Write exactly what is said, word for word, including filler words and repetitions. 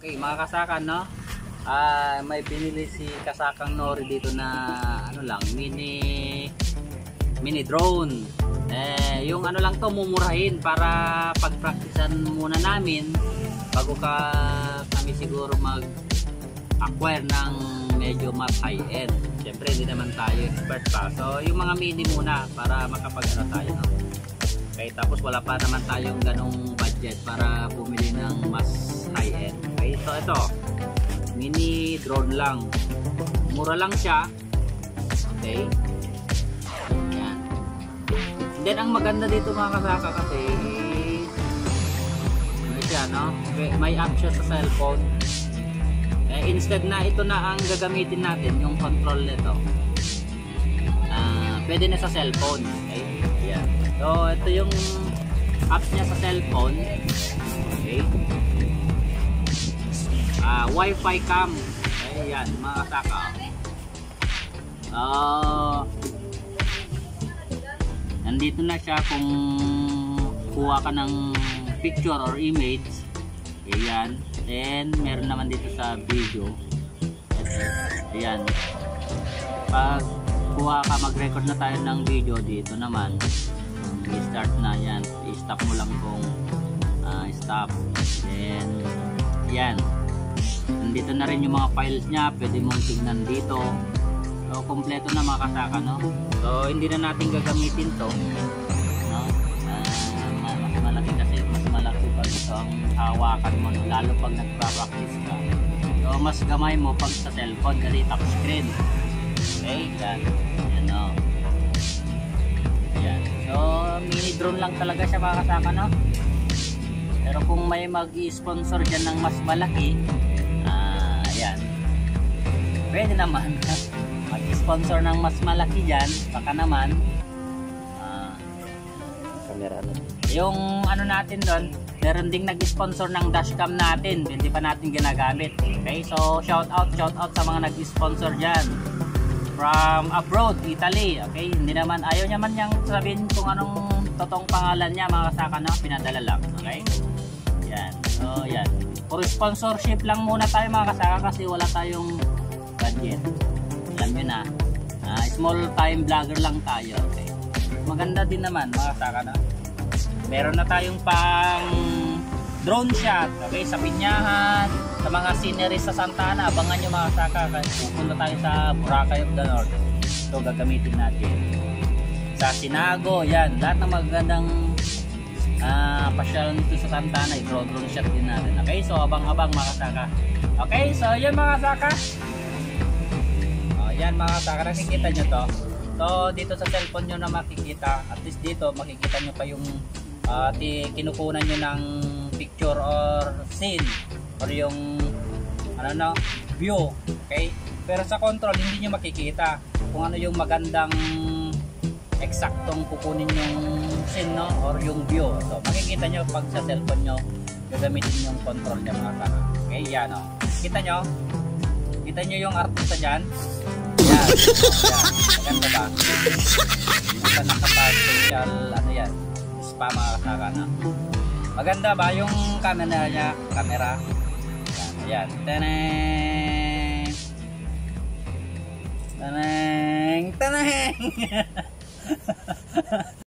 Okay, mga kasakan, no? Ah, may pinili si Kasakang Nori dito na ano lang, mini mini drone. Eh, yung ano lang to, mumurahin para pagpraktisan muna namin bago ka kami siguro mag-acquire ng medyo mas high-end. Siyempre, hindi naman tayo expert pa. So, yung mga mini muna para makapag-ano tayo, no? Okay, tapos wala pa naman tayong ganong budget para bumili ng mas high-end. Okay, so ito, mini drone lang. Mura lang siya. Okay. Yan. Then, ang maganda dito mga kasaka kasi ano siya, no? May app siya sa cellphone. Eh, instead na ito na ang gagamitin natin, yung control nito. Uh, pwede na sa cellphone. Okay. Yan. So, ito yung apps niya sa cellphone. Okay. Uh, Wi-Fi cam. Ayan, mga kasaka. Uh, nandito na siya kung kuha ka ng picture or image. Ayan. Then, meron naman dito sa video. Ayan. Pag kuha ka, mag-record na tayo ng video dito naman. I-start na yan. I-stop mo lang kung uh, stop. Then, yan. Nandito na rin yung mga files niya. Pwede mong tignan dito. So, kompleto na mga kasaka, no? So, hindi na natin gagamitin to. No? Uh, mas malaki kasi. Mas malaki pag ito ang hawakan mo. No? Lalo pag nagpa-practice ka. So, mas gamay mo pag sa cellphone. Kasi touch screen. Okay? Yan. Yan, no? Yan. So, mini drone lang talaga siya mga kasaka, no? Pero kung may mag-i-sponsor dyan ng mas malaki, ah, uh, yan. Pwede naman mag-i-sponsor ng mas malaki dyan, baka naman uh, camera na. Yung ano natin doon, meron ding nag-sponsor ng dashcam natin, hindi pa natin ginagamit. Okay, so shout out, shout out sa mga nag-sponsor dyan from abroad, Italy. Okay, hindi naman, ayaw niya man niyang sabihin kung anong totoong pangalan niya mga kasaka, no? Pinadala lang. Okay, yan. So yan, for sponsorship lang muna tayo mga kasaka kasi wala tayong budget. Alam nyo na, uh, small time vlogger lang tayo. Okay, maganda din naman mga kasaka, no? Meron na tayong pang drone shot. Okay, sa Pinyahan, sa mga sceneries sa Santa Ana. Abangan nyo mga kasaka kasi pupunta tayo sa Boracay of the North. Ito gagamitin natin. Sa Sinago, yan, lahat ng magagandang uh, pasyal nito sa Santa Ana, i-drone drone shot din natin. Okay, so abang-abang mga kasaka. Okay, so yan mga kasaka. Oh, yan mga kasaka, nakikita nyo to. So dito sa cellphone nyo na makikita, at least dito makikita nyo pa yung uh, kinukunan nyo ng picture or scene or yung ano no, view. Okay, pero sa control hindi nyo makikita kung ano yung magandang eksaktong kukunin yung scene, no, or yung view. So makikita nyo pag sa cellphone nyo gagamitin yung control nyo mga kasaka. Okay, yan o, kita nyo kita nyo yung artista dyan. Yan, yan, maganda ba? Basta nakapag-special ano yan, spa mga kasaka, no? Maganda ba yung camera niya? Camera. Yan. Taneng. Taneng. Taneng.